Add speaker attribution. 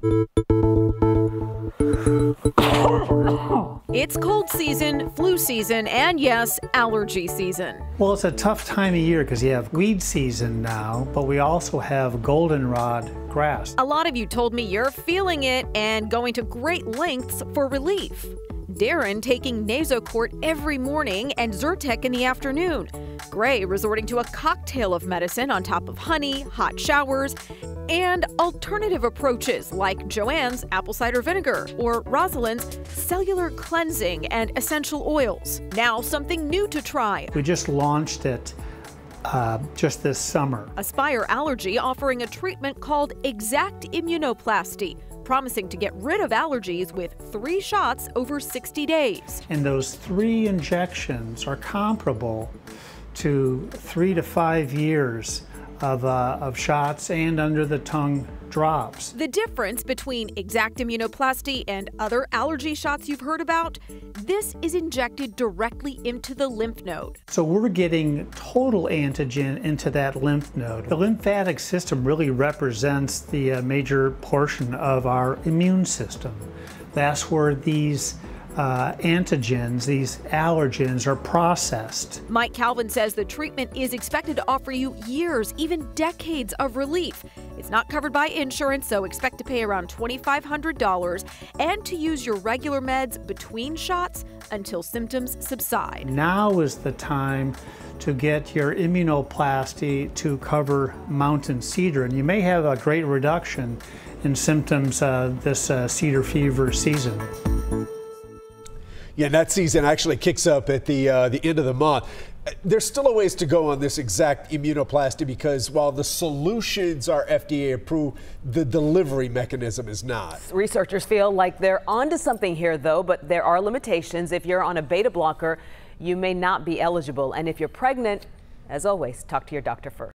Speaker 1: It's cold season, flu season, and yes, allergy season.
Speaker 2: Well, it's a tough time of year because you have weed season now, but we also have goldenrod grass.
Speaker 1: A lot of you told me you're feeling it and going to great lengths for relief. Darren taking Nasocort every morning and Zyrtec in the afternoon. Gray resorting to a cocktail of medicine on top of honey, hot showers, and alternative approaches like Joanne's apple cider vinegar or Rosalind's cellular cleansing and essential oils. Now something new to try.
Speaker 2: We just launched it just this summer.
Speaker 1: Aspire Allergy offering a treatment called exact immunoplasty, promising to get rid of allergies with 3 shots over 60 days.
Speaker 2: And those 3 injections are comparable to 3 to 5 years of shots and under the tongue drops.
Speaker 1: The difference between exact immunoplasty and other allergy shots you've heard about, this is injected directly into the lymph node.
Speaker 2: So we're getting total antigen into that lymph node. The lymphatic system really represents the major portion of our immune system. That's where these antigens, these allergens, are processed.
Speaker 1: Mike Calvin says the treatment is expected to offer you years, even decades of relief. It's not covered by insurance, so expect to pay around $2,500 and to use your regular meds between shots until symptoms subside.
Speaker 2: Now is the time to get your immunoplasty to cover mountain cedar, and you may have a great reduction in symptoms this cedar fever season.
Speaker 3: Yeah, and that season actually kicks up at the end of the month. There's still a ways to go on this exact immunoplasty because while the solutions are FDA approved, the delivery mechanism is not.
Speaker 4: Researchers feel like they're onto something here, though, but there are limitations. If you're on a beta blocker, you may not be eligible. And if you're pregnant, as always, talk to your doctor first.